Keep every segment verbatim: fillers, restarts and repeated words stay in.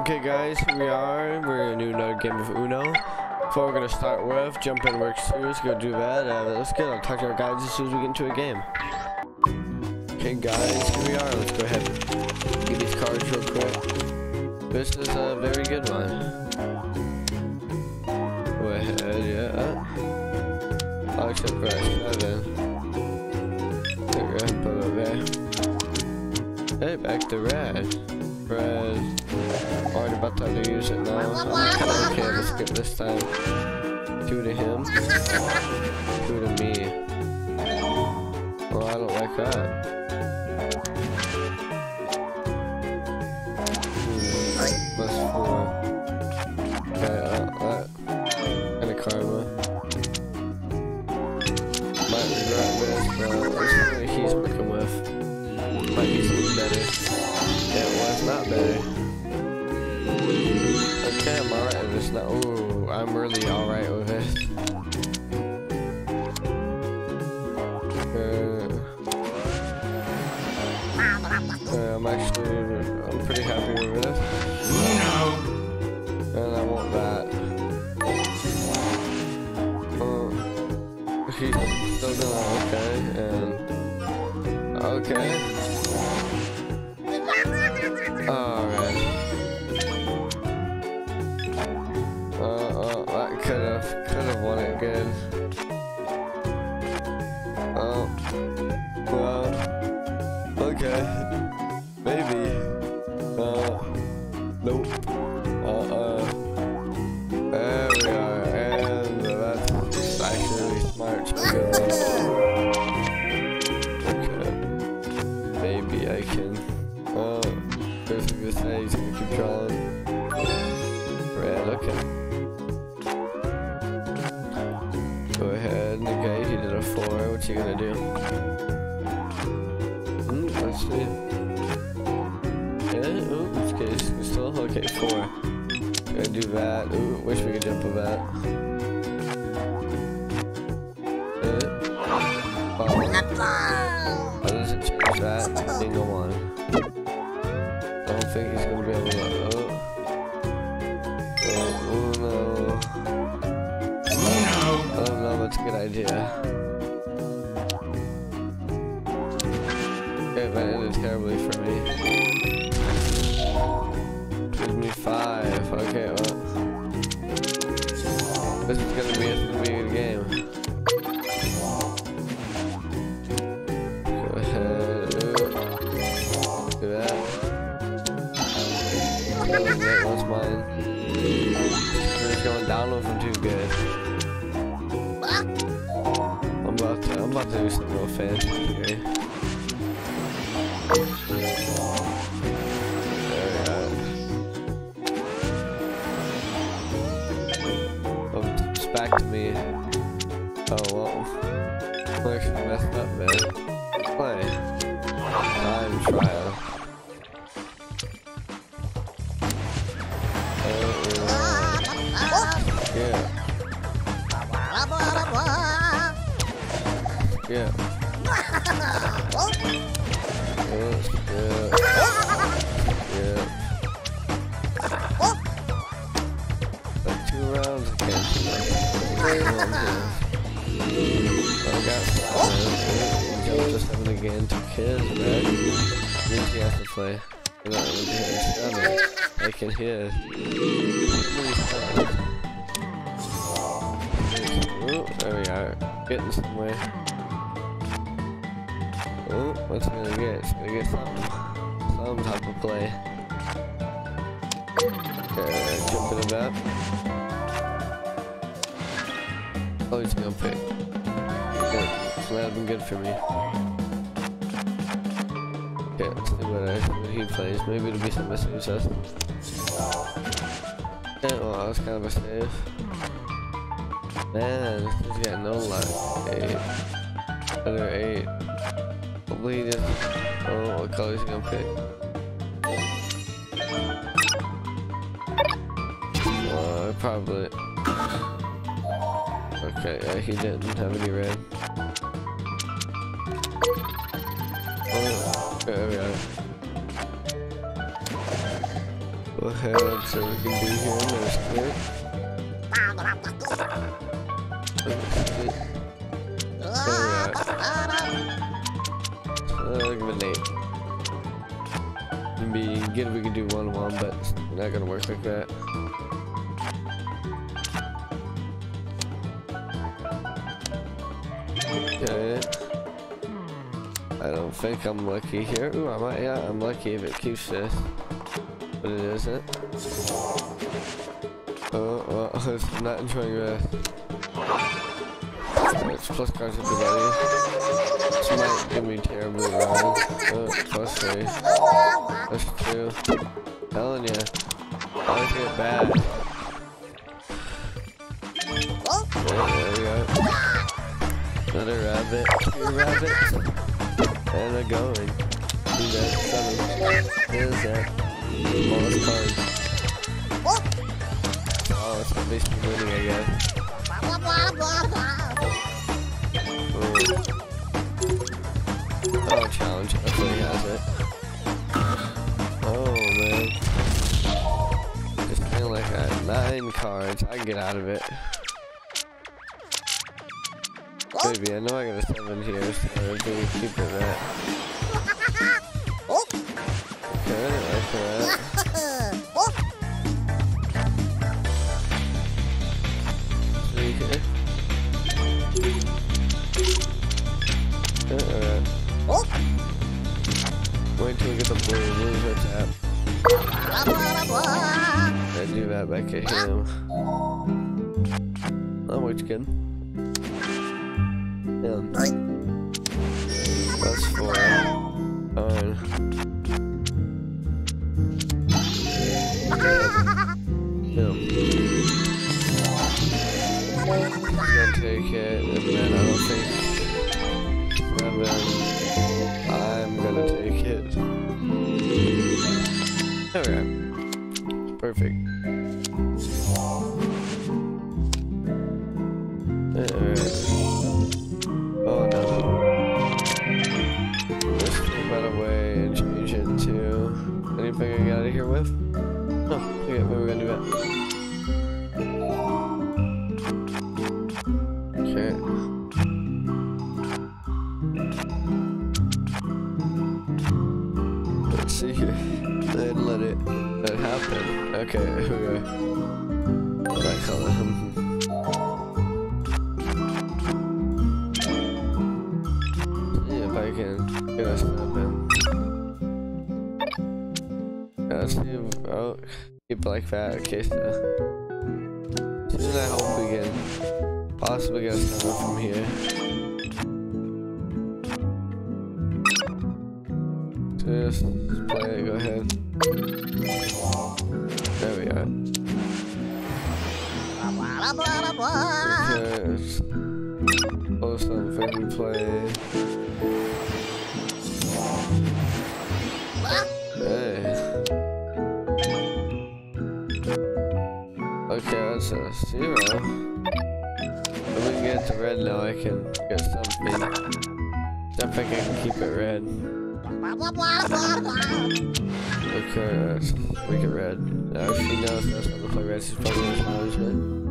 Okay guys, here we are. We're in another game of Uno. Before we're gonna start with, jump in work series, go do that. Uh, let's get I'll talk to our guys as soon as we get into a game. Okay guys, here we are. Let's go ahead and get these cards real quick. This is a very good one. Go ahead, yeah. I'll accept press seven. There we go, put it there. Hey, back to red. Red. Already about time to use it now. I'm kinda okay, let's skip this time. Two to him. Two to me. Well, I don't like that. Hmm, plus four. Okay, uh, that. Kinda karma. Might regret this, but let's see what he's working with. Might be something better. Yeah, it was not better. Okay, I'm alright with this now. Ooh, I'm really alright with this. Uh, uh, I'm actually, I'm pretty happy with this. And I want that. Uh, he's still doing okay, and okay. Alright. Uh, uh, that could've, could've won it good. Oh. Well. Okay. Maybe. Uh. Nope. Uh-uh. There we are. And that's actually really smart. Okay. Maybe I can. Uh. There's a good say he's gonna keep drawing. Red, okay. Go ahead, okay, he did a four. What's he gonna do? Hmm, let's see. Yeah, ooh, okay, still, okay, four. Gonna do that. Ooh, wish we could jump with that. Uh, oh. How does it change that? Single one. I don't think he's gonna be able to. Oh, oh, oh no. Oh no. I don't know. That's a good idea. Okay, that ended terribly for me. Gives me five. Okay, well, this is gonna be a, gonna be a good game. Go ahead. Do that. That was mine. It's going down with him too good. I'm about to, I'm about to do something real fancy here. There we are. Oh, it's back to me. Oh well. Looks messed up, man. Play. Time trial. Yeah. Yeah. Yeah. Yeah. Like two rounds again. I got Joe just having again to kiss, man. Means he has to play. You know, I can hear. Ooh, there we are. Getting somewhere. Oh, what's it gonna get? It's gonna get some, some type of play. Okay, jump into that. Oh, he's gonna pick. Good. So that'd been good for me. Okay, let's see what, I, what he plays. Maybe it'll be something that saves us. Yeah, well, that was kind of a save. Man, he's got no luck. Eight. Another eight. Hopefully he just. Oh, what color is he gonna pick? Uh, probably. Okay, yeah, he didn't have any red. Oh, there we are. Go ahead, so we can be here. There's it. Alright. Uh, give it an eight. It'd be good if we could do one one, but it's not gonna work like that. Okay. I don't think I'm lucky here. Ooh, I might, yeah, I'm lucky if it keeps this. But it isn't. Oh, well, I'm not enjoying this. It's plus cards with the value. This might give me terribly wrong. Oh, plus three. Plus two. Telling ya. Always get bad. Oh, there we go. Another rabbit. Two rabbits. And a going. Do that. Seven. There's that. Bonus card. Oh, it's basically winning, I guess. Oh, challenge. That's what he has it. Oh, man. Just feeling like that. Nine cards. I can get out of it. Maybe. I know I got a seven here, so I can keep it that. Okay, I like that. See here. Alright. Wait till we get the blue. Blue's our tap. I do that back at him. That works good. Yeah. That's four. Fine. Yeah. Gonna take it, and then I don't think seven. I'm gonna take it. Alright. Perfect. Alright. Oh no. Let's think about a way and change it to anything I can get out of here with. Oh, okay, what are we gonna do that? Okay. Let's see here. Then let it, let it happen. Okay, here we go. That color. See if I can get us seven. Let's see if, oh, keep it like that. Okay, so. Soon I hope we can possibly get a seven from here. Just play it, go ahead. There we are. Because close something play. Hey. Okay, that's a zero. If we can get to red now, I can get something. I think I can keep it red. Okay, let's make it red. Now if she knows that's how to play red, she's probably gonna challenge it.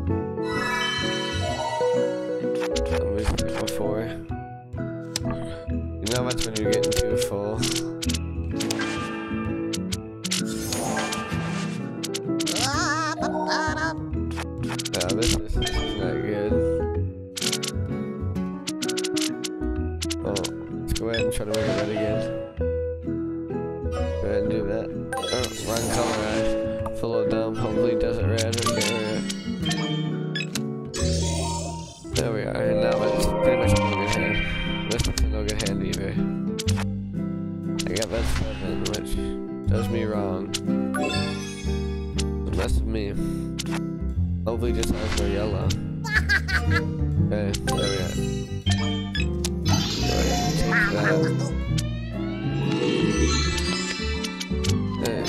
Let me stick my four. You know that's when you're getting too full. Yeah, this, this, this is not good. Oh, let's go ahead and try to make it red again. Go ahead and do that. Oh, wrong color. I feel a little dumb. Hopefully it does it red. Okay, right. There we are. And now it's pretty much a no good hand. This is a no good hand either. I got that seven, which does me wrong. Don't mess with me. Hopefully just has no yellow. Okay, there we are. Go ahead and take that. Hey,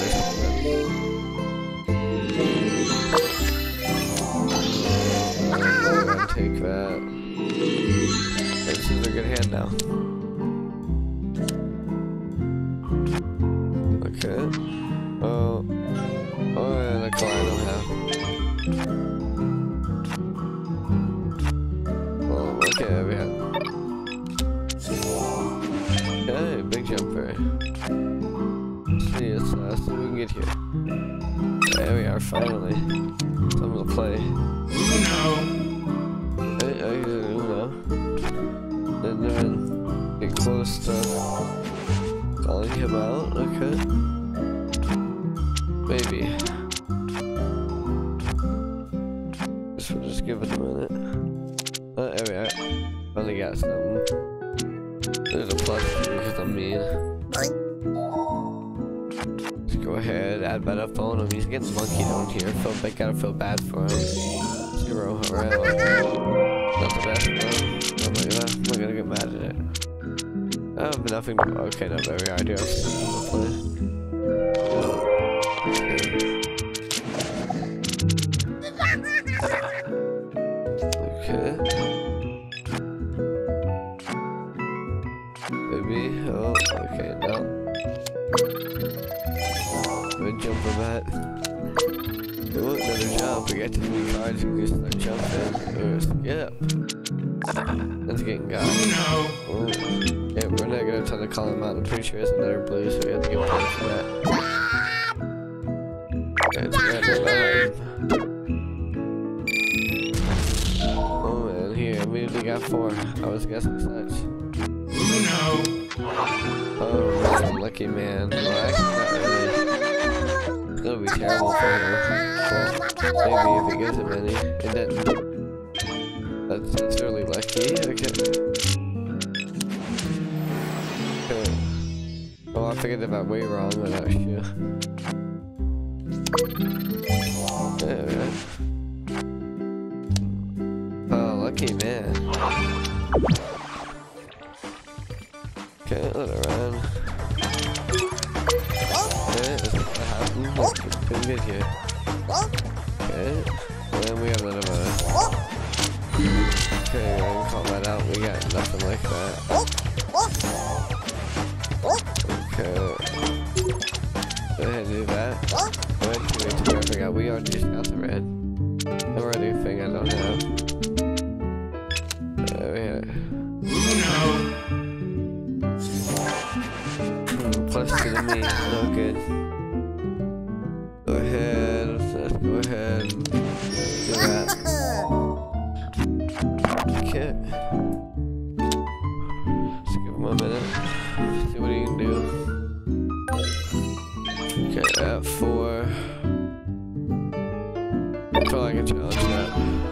take that. This is a good hand now. Okay. Oh. finally. Time to play. Uno. Hey, I got Uno. Didn't even get close to calling him out. Okay. Maybe. Guess we'll just give it a minute. Uh, there we are. Finally got something. There's a plus because I'm mean. Let's go ahead, add better phone him. He's getting monkey down here. Feel, I gotta feel bad for him. Zero around. Not the best, though. I'm not gonna, I'm not gonna get mad at it. I have nothing to, okay, no, there we are. I do have something to play. Okay. Maybe, oh, okay, no. Good jump of that. Oh, another jump. We get to three cards and we just start jumping. Or skip. That's getting got. Oh, yeah, we're not gonna try to call him out. I'm pretty sure it's another blue, so we have to get points for that. Okay, it's red oh man, here, I immediately got four. I was guessing such. Uno. Oh man, lucky man. Well, actually, not really. It's gonna be terrible for him. Well, maybe if he gives him any. It didn't. That's, that's really lucky. Okay. Okay. Oh, I figured that way wrong with that shit. There we go. Oh, lucky man. Okay, let it run. Okay, that's what happened. Looking pretty good here. Okay, and then we have another one. Okay, we can call that out. We got nothing like that. Okay. Go ahead and do that. Go ahead and wait till I forgot. We already just got the red. Already a thing I don't have. There we are. Hmm, plus two to me. No good. Go ahead. Let's go ahead and do that. Okay. Let's give him a minute. See what he can do. Okay, at four. I feel like I can challenge that.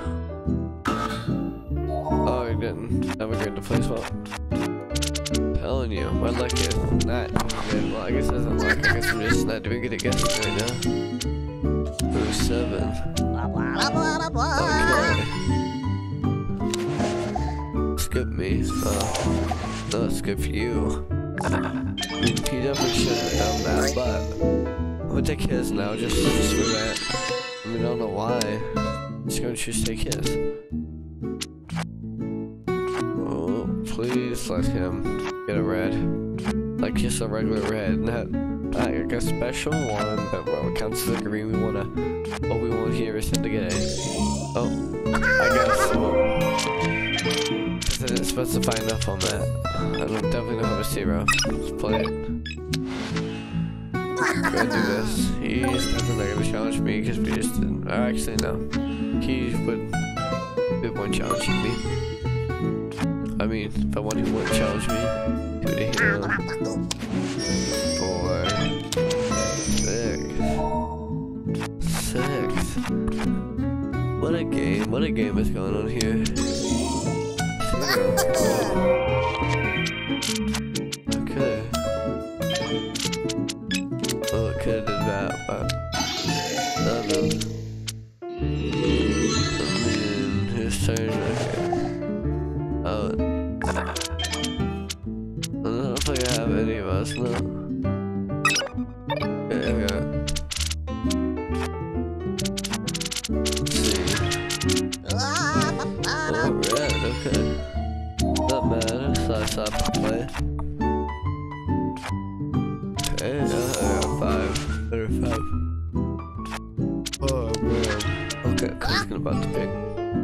Oh, he didn't. Now we're going to play swap. Telling you, my luck is not good. Well, I guess that's not luck. I guess I'm just not doing good at guessing right now. Oh, seven. Okay. Skip me. Uh, no, skip you. I mean, he definitely should have done that, but I'm gonna take his now, just, just for that. I mean, I don't know why. I'm just gonna choose take his. Oh, please let him get a red. Like just a regular red, not, not like a special one, but well, it counts as a green. We wanna, what we want here is him to get a. Oh, I guess so. I didn't specify enough on that. I don't definitely don't have a zero. Let's play it. Go do this. He's definitely not gonna challenge me because we just didn't. Or actually, no. He would be one challenging me. I mean, if I want he wouldn't challenge me. Two to him. Four. Six. Six. What a game. What a game is going on here. Okay. Oh, it could've did that, but I don't know. And his turn, okay. Oh. I don't know if I have any of us, no. Okay, okay. Let's see. Oh, red, okay. Not bad, so I stopped to play. Okay, uh, I got five. Better five. Oh man. Okay, Clint's about to pick.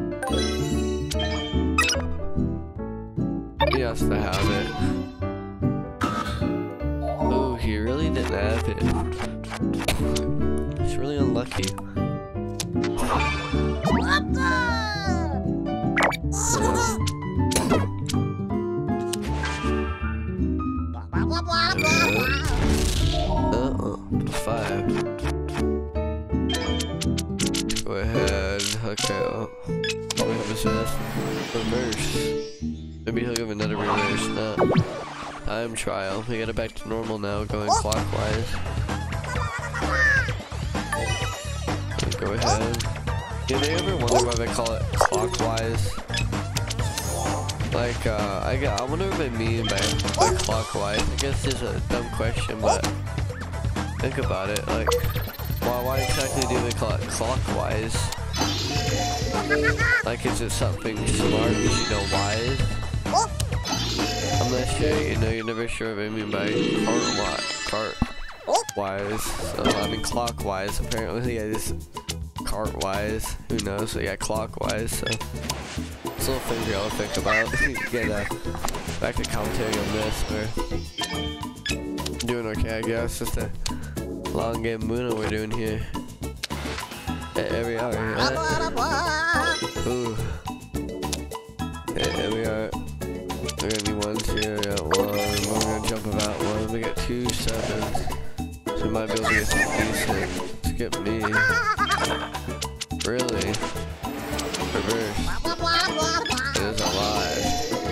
He has to have it. Oh, he really didn't have it. He's really unlucky. Uh-uh. Five. Go ahead. Okay. Oh. Probably have his ass. Reverse. Maybe he'll give another reverse. No. Time trial. We got it back to normal now, going clockwise. Go ahead. Did they ever wonder why they call it clockwise? Like, uh, I, got, I wonder what they mean by, by clockwise. I guess it's a dumb question, but think about it. Like, why, why exactly do they call it clockwise? Like, is it something smart because you know wise? I'm not sure, you know, you're never sure what I mean by cart, cart wise. So, I mean clockwise, apparently, yeah, just cart-wise, who knows, so yeah, clockwise, so it's a little thing we all think about. Get uh, back to commentary on this, we're doing okay, I guess, just a long game Muno we're doing here. Hey, here we are, right? Ooh. Hey, here we are. There are gonna be ones here, we got one, we're gonna jump about one, we got two sevens, so we might be able to get some decent. Skip me. Really? Reverse. It is alive.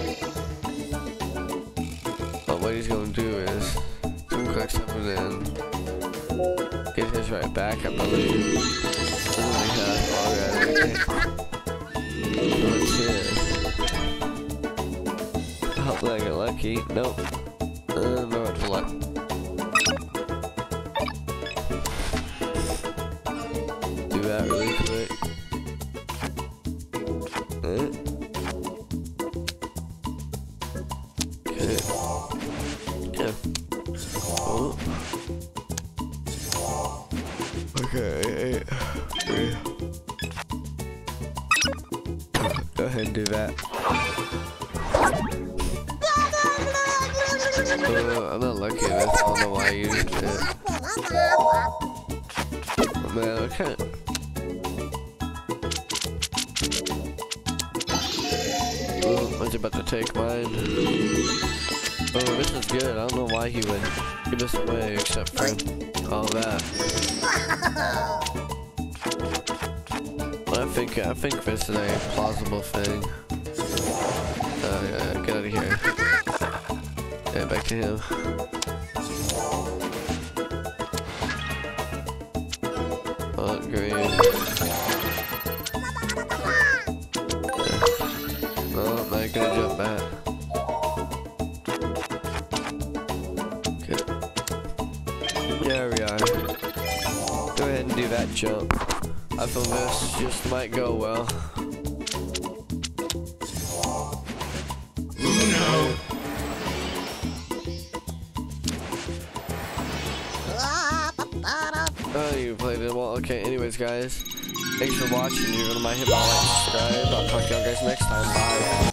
But what he's gonna do is two click seven in. Get his right back, I believe. Doesn't he have already? What's his? Hopefully I get lucky. Nope. Uh, no, it's luck. That really quick. Eh? Okay. Yeah. Oh. Okay. Eight. Three. Go ahead and do that. Uh, I'm not lucky at this. I don't know why I used it. Oh, man, okay. Oh, was about to take mine. Oh, this is good. I don't know why he would give this away except for all that. But I think I think this is a plausible thing. Uh, yeah, get out of here. Yeah, back to him. Oh, green. Gonna jump back. Okay. There we are. Go ahead and do that jump. I feel this just might go well. Uno. Oh, you played it well. Okay, anyways, guys. Thanks for watching. You're gonna mind hit my like, subscribe. I'll talk to y'all guys next time. Bye.